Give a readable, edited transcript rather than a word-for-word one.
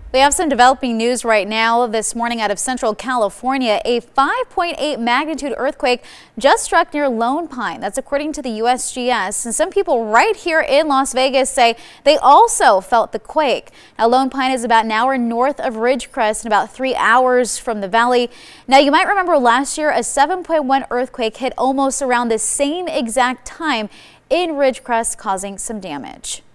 We have some developing news right now. This morning out of Central California, a 5.8 magnitude earthquake just struck near Lone Pine. That's according to the USGS. And some people right here in Las Vegas say they also felt the quake. Now, Lone Pine is about an hour north of Ridgecrest and about 3 hours from the valley. Now, you might remember last year a 7.1 earthquake hit almost around the same exact time in Ridgecrest, causing some damage.